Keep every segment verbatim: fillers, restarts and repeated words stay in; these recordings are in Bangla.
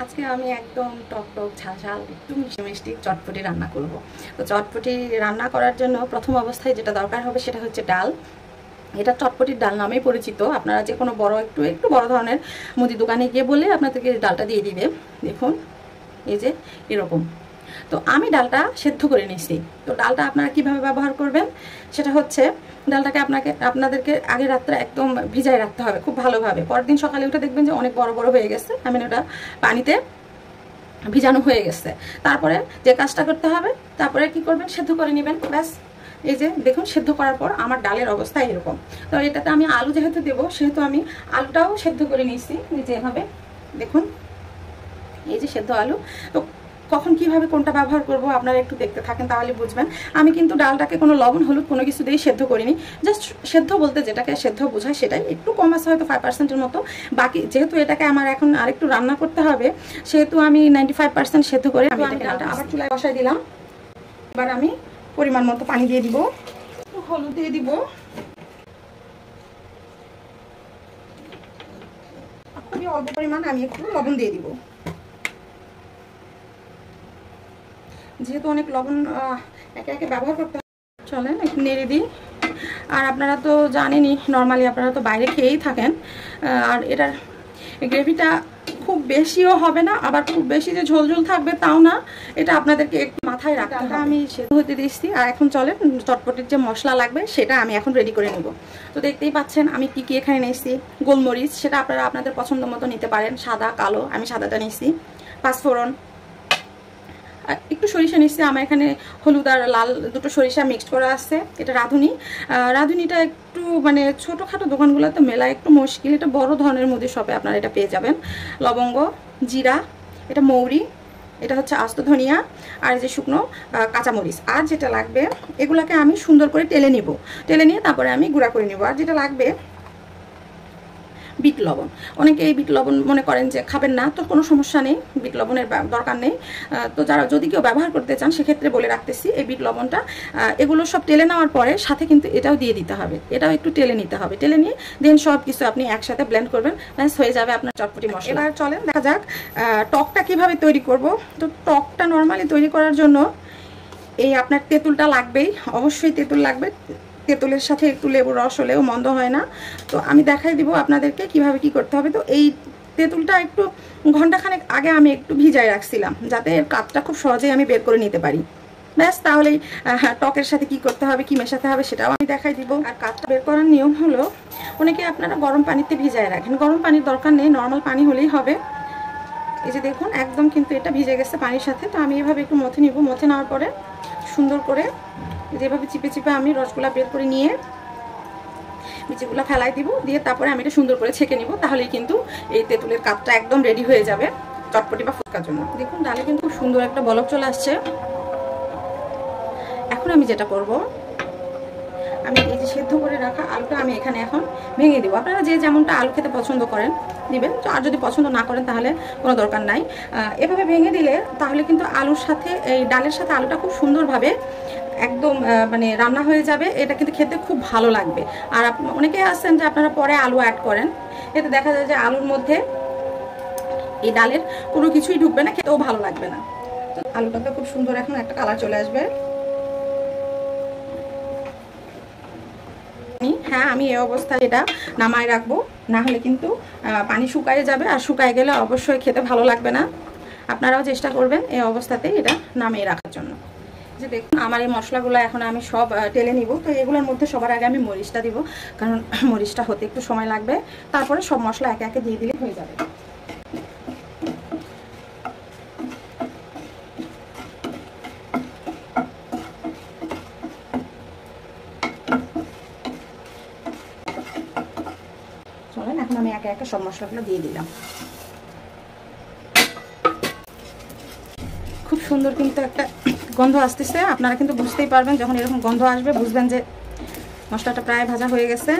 আজকে আমি একদম টক টক ঝাল ঝাল একটু মিষ্টি মিষ্টি চটপটি রান্না করব। তো চটপটি রান্না করার জন্য প্রথম অবস্থায় যেটা দরকার হবে সেটা হচ্ছে ডাল। এটা চটপটির ডাল নামেই পরিচিত। আপনারা যে কোনো বড় একটু একটু বড় ধরনের মুদি দোকানে গিয়ে বলে আপনাদেরকে ডালটা দিয়ে দিবে। দেখুন এই যে এরকম। তো আমি ডালটা সেদ্ধ করে নিয়েছি। তো ডালটা আপনারা কিভাবে ব্যবহার করবেন সেটা হচ্ছে ডালটাকে আপনাকে আপনাদেরকে আগে রাত্রে একদম ভিজায় রাখতে হবে খুব ভালোভাবে। পরের দিন সকালে উঠে দেখবেন যে অনেক বড় বড় হয়ে গেছে, আমি ওটা পানিতে ভিজানো হয়ে গেছে। তারপরে যে কাজটা করতে হবে, তারপরে কি করবেন, সেদ্ধ করে নেবেন। ব্যাস এই যে দেখুন সেদ্ধ করার পর আমার ডালের অবস্থা এরকম। তো এটাতে আমি আলু যেহেতু দেবো সেহেতু আমি আলুটাও সেদ্ধ করে নিয়েছি যেভাবে দেখুন এই যে সেদ্ধ আলু। তো কখন কিভাবে কোনটা ব্যবহার করব আপনারা একটু দেখতে থাকেন তাহলে বুঝবেন। আমি কিন্তু ডালটাকে কোনো লবণ হলুদ কোনো কিছু দিয়ে সেদ্ধ করিনি, জাস্ট সেদ্ধ বলতে যেটাকে সেদ্ধ বোঝায় সেটাই, একটু কম আছে হয়তো ফাইভ পার্সেন্টের মতো। বাকি যেহেতু এটাকে আমার এখন আরেকটু রান্না করতে হবে সেহেতু আমি নাইনটি ফাইভ পার্সেন্ট সেদ্ধ করে আমি ডালটা আবার চুলায় বসাই দিলাম। এবার আমি পরিমাণ মতো পানি দিয়ে দিব, একটু হলুদ দিয়ে দিব, খুবই অল্প পরিমাণ আমি একটু লবণ দিয়ে দিব। যেহেতু অনেক লবণ একে একে ব্যবহার করতে হবে, চলেন একটু নেড়ে দিই। আর আপনারা তো জানেনই নর্মালি আপনারা তো বাইরে খেয়েই থাকেন, আর এটার গ্রেভিটা খুব বেশিও হবে না আবার খুব বেশি যে ঝোল ঝোল থাকবে তাও না, এটা আপনাদেরকে একটু মাথায় রাখতে হবে। আমি সেদ্ধ হতে দিচ্ছি। আর এখন চলেন চটপটির যে মশলা লাগবে সেটা আমি এখন রেডি করে নেব। তো দেখতেই পাচ্ছেন আমি কি কি এখানে নিয়েছি। গোলমরিচ সেটা আপনারা আপনাদের পছন্দ মতো নিতে পারেন, সাদা কালো, আমি সাদাটা নিয়েছি। পাঁচফোড়ন, একটু সরিষা নিচ্ছি, আমার এখানে হলুদ আর লাল দুটো সরিষা মিক্সড করা আছে। এটা রাঁধুনি। রাঁধুনিটা একটু মানে ছোটোখাটো দোকানগুলোতে মেলা একটু মুশকিল, এটা বড় ধরনের মুদি শপে আপনারা এটা পেয়ে যাবেন। লবঙ্গ, জিরা, এটা মৌরি, এটা হচ্ছে আস্ত ধনিয়া, আর যে শুকনো কাঁচামরিচ। আর যেটা লাগবে এগুলাকে আমি সুন্দর করে টেলে নিব, টেলে নিয়ে তারপরে আমি গুঁড়া করে নিব। আর যেটা লাগবে বিট লবণ। অনেকে এই বিট লবণ মনে করেন যে খাবেন না, তো কোনো সমস্যা নেই, বিট লবণের দরকার নেই। তো যারা যদি কেউ ব্যবহার করতে চান সেক্ষেত্রে বলে রাখতেছি এই বিট লবণটা এগুলো সব টেলে নেওয়ার পরে সাথে কিন্তু এটাও দিয়ে দিতে হবে, এটাও একটু টেলে নিতে হবে। টেলে নিয়ে দেন সব কিছু আপনি একসাথে ব্লেন্ড করবেন, ব্যাস হয়ে যাবে আপনার চটপটি মশলা। এবার চলেন দেখা যাক টকটা কিভাবে তৈরি করব। তো টকটা নর্মালি তৈরি করার জন্য এই আপনার তেঁতুলটা লাগবেই, অবশ্যই তেঁতুল লাগবে। তেঁতুলের সাথে একটু লেবুর রস হলেও মন্দ হয় না। তো আমি দেখাই দিব আপনাদেরকে কিভাবে কি করতে হবে। তো এই তেঁতুলটা একটু ঘন্টাখানেক আগে আমি একটু ভিজায় রাখছিলাম যাতে এর কাতটা খুব সহজেই আমি বের করে নিতে পারি। ব্যাস তাহলেই টকের সাথে কি করতে হবে কি মেশাতে হবে সেটাও আমি দেখাই দিব। আর কাতটা বের করার নিয়ম হলো অনেকে আপনারা গরম পানিতে ভিজায় রাখেন, গরম পানির দরকার নেই, নর্মাল পানি হলেই হবে। এই যে দেখুন একদম কিন্তু এটা ভিজে গেছে পানির সাথে। তো আমি এভাবে একটু মথে নিব, মথে নেওয়ার পরে সুন্দর করে যেভাবে চিপে চিপে আমি রসগুলা বের করে নিয়ে বিচিগুলো ফেলাই দিব, দিয়ে তারপরে আমি এটা সুন্দর করে ছেঁকে নিব। তাহলেই কিন্তু এই তেঁতুলের কাপটা একদম রেডি হয়ে যাবে চটপটি বা ফুচকার জন্য। দেখুন ডালে কিন্তু খুব সুন্দর একটা বলক চলে আসছে। এখন আমি যেটা করব, আমি এই যে সেদ্ধ করে রাখা আলুটা আমি এখানে এখন ভেঙে দেবো। আপনারা যে যেমনটা আলু খেতে পছন্দ করেন দিবেন, তো আর যদি পছন্দ না করেন তাহলে কোনো দরকার নাই। এভাবে ভেঙে দিলে তাহলে কিন্তু আলুর সাথে এই ডালের সাথে আলুটা খুব সুন্দরভাবে একদম মানে রান্না হয়ে যাবে। এটা কিন্তু খেতে খুব ভালো লাগবে। আর অনেকে আছেন যে আপনারা পরে আলু অ্যাড করেন, এতে দেখা যায় যে আলুর মধ্যে এই ডালের কোনো কিছুই ঢুকবে না, খেতেও ভালো লাগবে না। তো আলুটাতে খুব সুন্দর এখন একটা কালার চলে আসবে। হ্যাঁ আমি এই অবস্থায় এটা নামায় রাখবো, না হলে কিন্তু পানি শুকায় যাবে, আর শুকায় গেলে অবশ্যই খেতে ভালো লাগবে না। আপনারাও চেষ্টা করবেন এই অবস্থাতে এটা নামিয়ে রাখার জন্য। যে দেখুন আমার এই মশলাগুলো এখন আমি সব টেলে নিব। তো এগুলোর মধ্যে সবার আগে আমি মরিচটা দিব, কারণ মরিচটা হতে একটু সময় লাগবে। তারপরে সব মশলা একে একে দিয়ে দিলে হয়ে যাবে। চলেন এখন আমি একে একে সব মশলাগুলো দিয়ে দিলাম। খুব সুন্দর কিন্তু একটা গন্ধ আসতেছে, আপনারা কিন্তু বুঝতেই পারবেন যখন এরকম গন্ধ আসবে বুঝবেন যে মশলাটা প্রায় ভাজা হয়ে গেছে।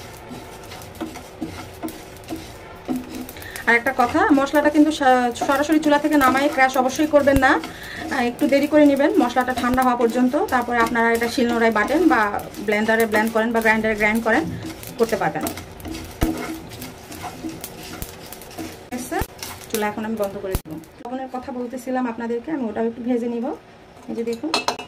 আর একটা কথা, মশলাটা কিন্তু সরাসরি চুলা থেকে নামাই ক্র্যাশ অবশ্যই করবেন না, একটু দেরি করে নেবেন মশলাটা ঠান্ডা হওয়া পর্যন্ত। তারপরে আপনারা এটা শিলনোড়ায় বাটেন বা ব্লেন্ডারে ব্লেন্ড করেন বা গ্রাইন্ডারে গ্রাইন্ড করেন করতে পারবেন। চুলা এখন আমি বন্ধ করে দেব। লবণের কথা বলতেছিলাম আপনাদেরকে, আমি ওটাও একটু ভেজে নিব। এই যে দেখুন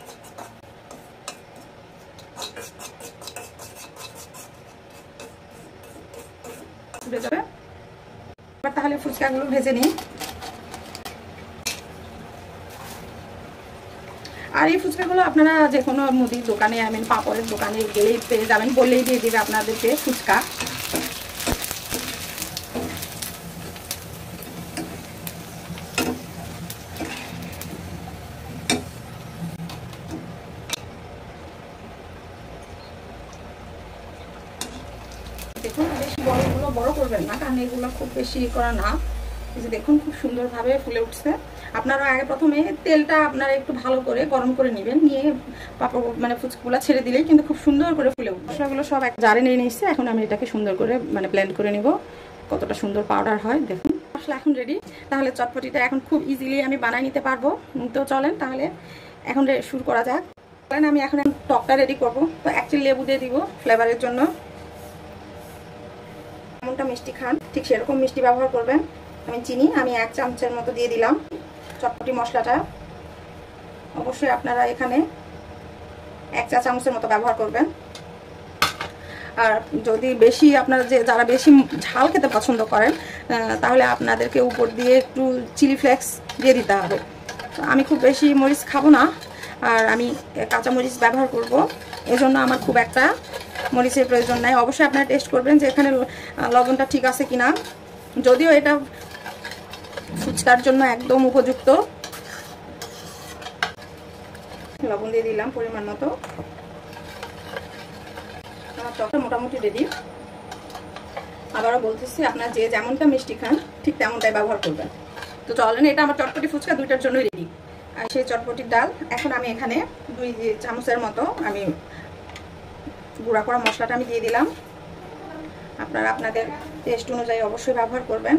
উঠে যাবে। এবার তাহলে ফুচকাগুলো ভেজে নিই। আর এই ফুচকাগুলো আপনারা যে কোনো মুদির দোকানে, আই মিন পাপড়ের দোকানে গেলেই পেয়ে যাবেন, বললেই দিয়ে দেবে আপনাদেরকে ফুচকা। দেখুন বেশি বড়গুলো বড় করবেন না, কারণ এগুলো খুব বেশি করা না। এই যে দেখুন খুব সুন্দরভাবে ফুলে উঠছে। আপনারা আগে প্রথমে তেলটা আপনারা একটু ভালো করে গরম করে নেবেন, নিয়ে পাপড় মানে ফুচকাগুলো ছেড়ে দিলেই কিন্তু খুব সুন্দর করে ফুলে উঠবে। মশলাগুলো সব এক জারে নিয়ে নিচ্ছে। এখন আমি এটাকে সুন্দর করে মানে ব্লেন্ড করে নিব, কতটা সুন্দর পাউডার হয় দেখুন। মশলা এখন রেডি। তাহলে চটপটিটা এখন খুব ইজিলি আমি বানিয়ে নিতে পারবো। তো চলেন তাহলে এখন শুরু করা যাক। আমি এখন টকটা রেডি করবো। তো একচুয়ালি লেবু দিয়ে দিব ফ্লেভারের জন্য। যেমনটা মিষ্টি খান ঠিক সেরকম মিষ্টি ব্যবহার করবেন। আমি চিনি আমি এক চামচের মতো দিয়ে দিলাম। চটপটি মশলাটা অবশ্যই আপনারা এখানে এক চা চামচের মতো ব্যবহার করবেন। আর যদি বেশি আপনারা যে যারা বেশি ঝাল খেতে পছন্দ করেন তাহলে আপনাদেরকে উপর দিয়ে একটু চিলি ফ্লেক্স দিয়ে দিতে হবে। আমি খুব বেশি মরিচ খাবো না, আর আমি কাঁচা মরিচ ব্যবহার করব, এজন্য আমার খুব একটা মরিচের প্রয়োজন নাই। অবশ্যই আপনারা টেস্ট করবেন যে এখানে লবণটা ঠিক আছে কিনা। যদিও এটা ফুচকার জন্য একদম উপযুক্ত। লবণ দিয়ে দিলাম পরিমাণ মতো। আমার টকটা মোটামুটি রেডি। আবারও বলতেছি আপনারা যে যেমনটা মিষ্টি খান ঠিক তেমনটাই ব্যবহার করবেন। তো চলেন, এটা আমার চটপটি ফুচকা দুইটার জন্যই রেডি। আর সেই চটপটির ডাল এখন আমি এখানে দুই চামচের মতো আমি গুঁড়া করা মশলাটা আমি দিয়ে দিলাম। আপনারা আপনাদের টেস্ট অনুযায়ী অবশ্যই ব্যবহার করবেন।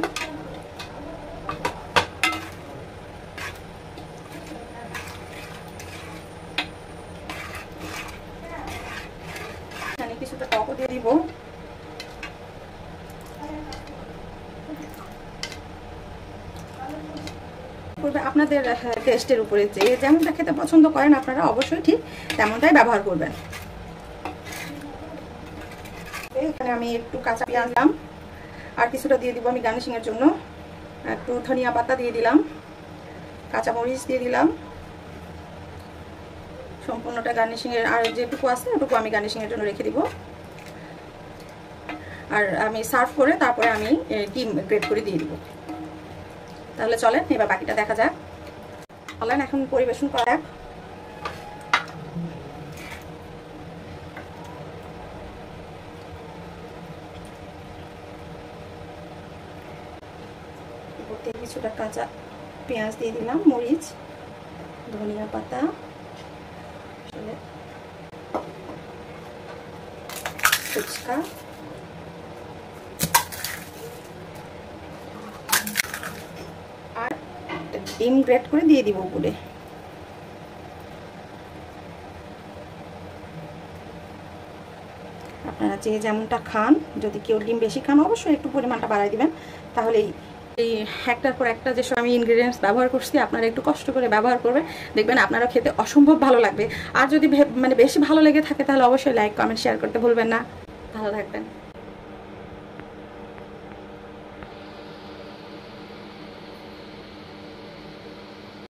এখানে কিছুটা টকও দিয়ে দিব। আপনাদের টেস্টের উপরে যে যেমনটা খেতে পছন্দ করেন আপনারা অবশ্যই ঠিক তেমনটাই ব্যবহার করবেন। এখানে আমি একটু কাঁচা পেঁয়াজ দিলাম, আর কিছুটা দিয়ে দিব আমি গার্নিশিং এর জন্য। একটু ধনিয়া পাতা দিয়ে দিলাম, কাঁচা মরিচ দিয়ে দিলাম। সম্পূর্ণটা গার্নিশিং এর, আর যেটুকু আছে ওটুকু আমি গার্নিশিং এর জন্য রেখে দিব। আর আমি সার্ভ করে তারপরে আমি ডিম গ্রেট করে দিয়ে দিব। তাহলে চলেন এবার বাকিটা দেখা যাক। চলেন এখন পরিবেশন করা যাক। কিছুটা কাঁচা পেঁয়াজ দিয়ে দিলাম, মরিচ, ধনিয়া পাতা, ফুচকা, আর ডিম গ্রেট করে দিয়ে দিব উপরে। আপনারা যে যেমনটা খান, যদি কেউ ডিম বেশি খান অবশ্যই একটু পরিমাণটা বাড়াই দিবেন। তাহলেই এই একটার পর একটা যেসব আমি ইনগ্রিডিয়েন্টস ব্যবহার করছি আপনারা একটু কষ্ট করে ব্যবহার করবেন, দেখবেন আপনারা খেতে অসম্ভব ভালো লাগবে। আর যদি মানে বেশি ভালো লেগে থাকে তাহলে অবশ্যই লাইক কমেন্ট শেয়ার করতে ভুলবেন না। ভালো থাকবেন।